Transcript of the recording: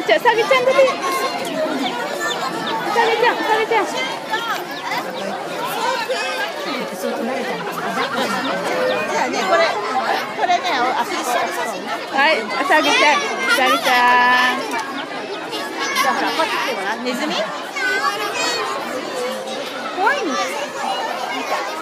ちゃん、さぎちゃんだね。さぎちゃん、さぎちゃん。 じゃあね、これね、アフリシャン。 はい、さぎちゃん、さぎちゃん。 じゃあほら、こうやって来てごらん。ネズミ？怖いんです。